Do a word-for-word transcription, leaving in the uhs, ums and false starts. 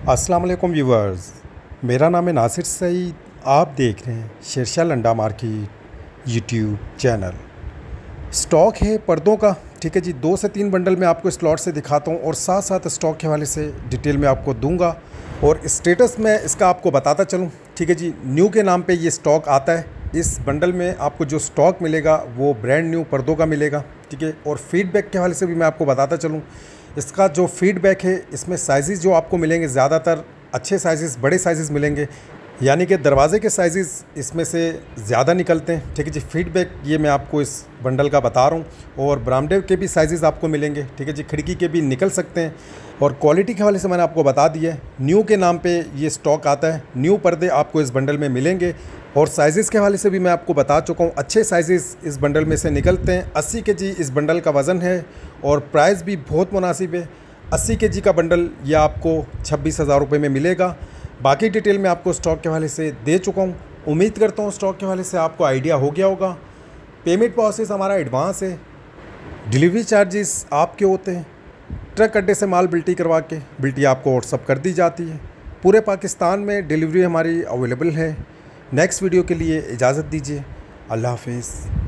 अस्सलाम वालेकुम व्यूवर्स, मेरा नाम है नासिर सईद। आप देख रहे हैं Shershah Landa market YouTube channel. Stock है पर्दों का, ठीक है जी। दो से तीन बंडल मैं आपको स्लॉट से दिखाता हूँ और साथ साथ स्टॉक के हवाले से डिटेल में आपको दूंगा और स्टेटस में इसका आपको बताता चलूँ, ठीक है जी। न्यू के नाम पे ये स्टॉक आता है। इस बंडल में आपको जो स्टॉक मिलेगा वो ब्रांड न्यू पर्दों का मिलेगा, ठीक है। और फीडबैक के हवाले से भी मैं आपको बताता चलूँ, इसका जो फीडबैक है इसमें साइज़ जो आपको मिलेंगे ज़्यादातर अच्छे साइज़, बड़े साइज़ मिलेंगे, यानी कि दरवाजे के साइज़ इसमें से ज़्यादा निकलते हैं, ठीक है जी। फीडबैक ये मैं आपको इस बंडल का बता रहा हूँ। और बरामदे के भी साइज़ आपको मिलेंगे, ठीक है जी। खिड़की के भी निकल सकते हैं। और क्वालिटी के हवाले से मैंने आपको बता दिया है, न्यू के नाम पे ये स्टॉक आता है। न्यू पर्दे आपको इस बंडल में मिलेंगे और साइज़ के हवाले से भी मैं आपको बता चुका हूँ, अच्छे साइज़ इस बंडल में से निकलते हैं। अस्सी के जी इस बंडल का वज़न है और प्राइस भी बहुत मुनासिब है। अस्सी के जी का बंडल ये आपको छब्बीस हज़ार रुपये में मिलेगा। बाकी डिटेल मैं आपको स्टॉक के हवाले से दे चुका हूँ। उम्मीद करता हूँ स्टॉक के हवाले से आपको आइडिया हो गया होगा। पेमेंट प्रोसेस हमारा एडवांस है, डिलीवरी चार्जेस आपके होते हैं। ट्रक अड्डे से माल बिल्टी करवा के बिल्टी आपको व्हाट्सअप कर दी जाती है। पूरे पाकिस्तान में डिलीवरी हमारी अवेलेबल है। नेक्स्ट वीडियो के लिए इजाज़त दीजिए। अल्लाह हाफिज़।